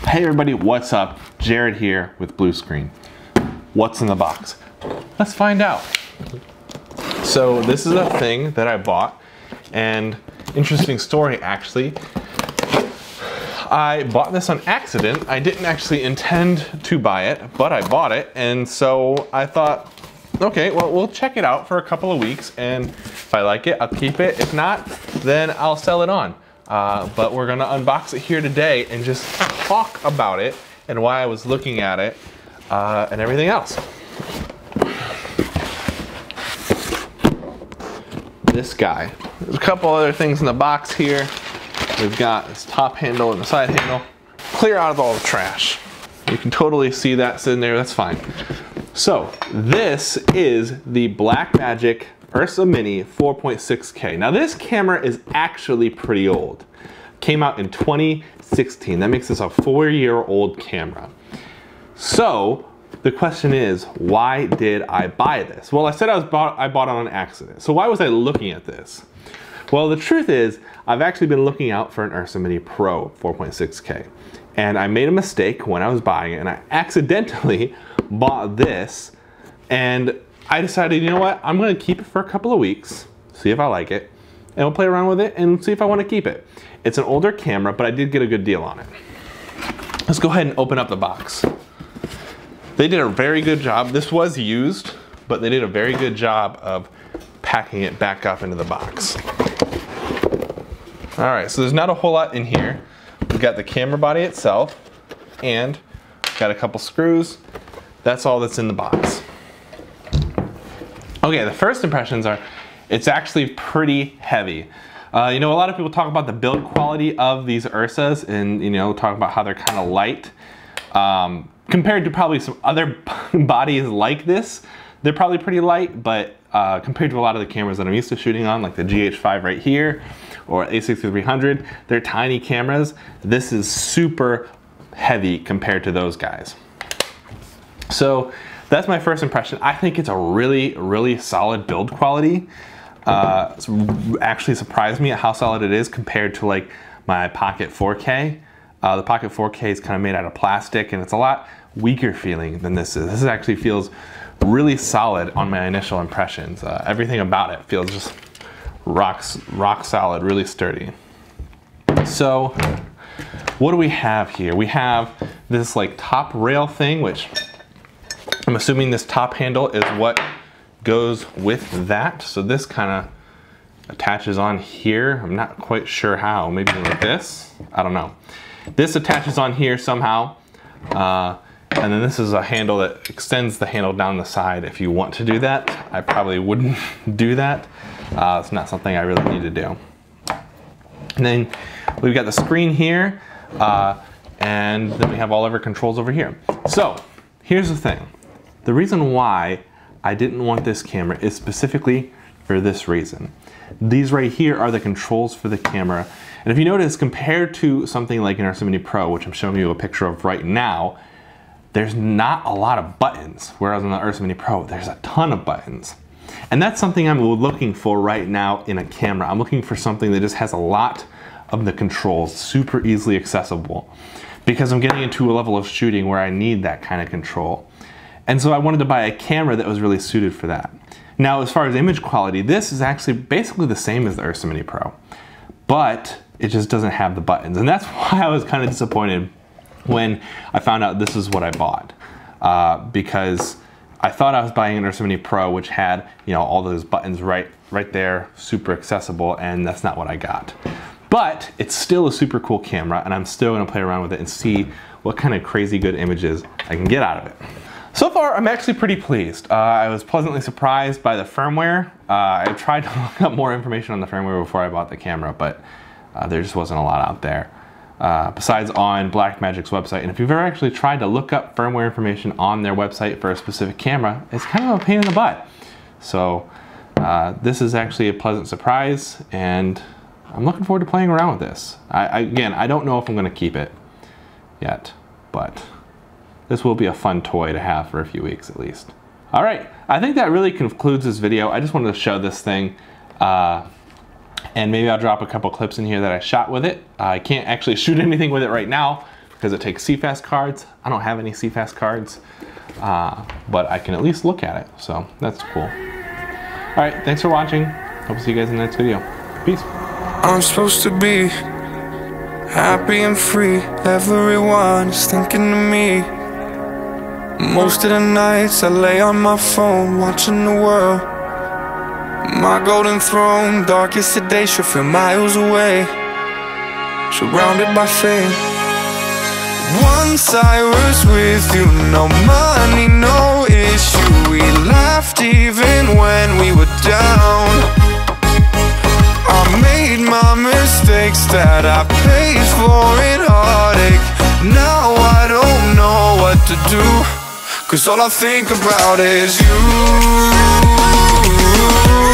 Hey everybody, what's up? Jared here with BlueScreen. What's in the box? Let's find out. So this is a thing that I bought, and interesting story actually. I bought this on accident. I didn't actually intend to buy it, but I bought it, and so I thought, okay, well, we'll check it out for a couple of weeks, and if I like it, I'll keep it. If not, then I'll sell it on. But we're gonna unbox it here today and just talk about it and why I was looking at it and everything else. This guy. There's a couple other things in the box here. We've got this top handle and the side handle. Clear out of all the trash. You can totally see that sitting there, that's fine. So this is the Blackmagic Ursa Mini 4.6K. Now this camera is actually pretty old. Came out in 2016. That makes this a 4-year-old camera. So the question is, why did I buy this? Well, I said I bought it on accident. So why was I looking at this? Well, the truth is, I've actually been looking out for an Ursa Mini Pro 4.6K. And I made a mistake when I was buying it, and I accidentally bought this, and I decided, you know what, I'm gonna keep it for a couple of weeks, see if I like it, and we'll play around with it and see if I wanna keep it. It's an older camera, but I did get a good deal on it. Let's go ahead and open up the box. They did a very good job. This was used, but they did a very good job of packing it back up into the box. All right, so there's not a whole lot in here. We've got the camera body itself, and got a couple screws. That's all that's in the box. Okay, the first impressions are, it's actually pretty heavy. You know, a lot of people talk about the build quality of these Ursas and, you know, talk about how they're kind of light. Compared to probably some other bodies like this, they're probably pretty light, but compared to a lot of the cameras that I'm used to shooting on, like the GH5 right here, or A6300, they're tiny cameras. This is super heavy compared to those guys. So that's my first impression. I think it's a really, really solid build quality. It's actually surprised me at how solid it is compared to like my Pocket 4K. The Pocket 4K is kind of made out of plastic, and it's a lot weaker feeling than this is. This actually feels really solid on my initial impressions. Everything about it feels just rock solid, really sturdy. So what do we have here? We have this like top rail thing, which I'm assuming this top handle is what goes with that. So this kind of attaches on here. I'm not quite sure how, maybe like this, I don't know. This attaches on here somehow. And then this is a handle that extends the handle down the side if you want to do that. I probably wouldn't do that. It's not something I really need to do. And then we've got the screen here, and then we have all of our controls over here. So here's the thing. The reason why I didn't want this camera is specifically for this reason. These right here are the controls for the camera. And if you notice, compared to something like an Ursa Mini Pro, which I'm showing you a picture of right now, there's not a lot of buttons, whereas on the Ursa Mini Pro, there's a ton of buttons. And that's something I'm looking for right now in a camera. I'm looking for something that just has a lot of the controls, super easily accessible, because I'm getting into a level of shooting where I need that kind of control. And so I wanted to buy a camera that was really suited for that. Now, as far as image quality, this is actually basically the same as the Ursa Mini Pro, but it just doesn't have the buttons. And that's why I was kind of disappointed when I found out this is what I bought, because I thought I was buying an Ursa Mini Pro, which had, you know, all those buttons right there, super accessible, and that's not what I got. But it's still a super cool camera, and I'm still gonna play around with it and see what kind of crazy good images I can get out of it. So far, I'm actually pretty pleased. I was pleasantly surprised by the firmware. I tried to look up more information on the firmware before I bought the camera, but there just wasn't a lot out there. Besides on Blackmagic's website. And if you've ever actually tried to look up firmware information on their website for a specific camera, it's kind of a pain in the butt. So this is actually a pleasant surprise, and I'm looking forward to playing around with this. Again, I don't know if I'm gonna keep it yet, but this will be a fun toy to have for a few weeks at least. All right, I think that really concludes this video. I just wanted to show this thing. And maybe I'll drop a couple clips in here that I shot with it. I can't actually shoot anything with it right now because it takes CFast cards. I don't have any CFast cards, but I can at least look at it, so that's cool. All right, thanks for watching. Hope to see you guys in the next video. Peace. I'm supposed to be happy and free. Everyone is thinking of me. Most of the nights I lay on my phone, watching the world. My golden throne, darkest day should feel miles away, surrounded by fame. Once I was with you, no money, no issue. We laughed even when we were down. I made my mistakes that I paid for in heartache. Now I don't know what to do, 'cause all I think about is you.